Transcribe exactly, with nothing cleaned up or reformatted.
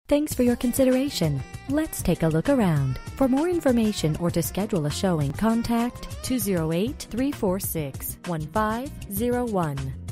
Thanks for your consideration. Let's take a look around. For more information or to schedule a showing, contact two oh eight, three four six, one five oh one.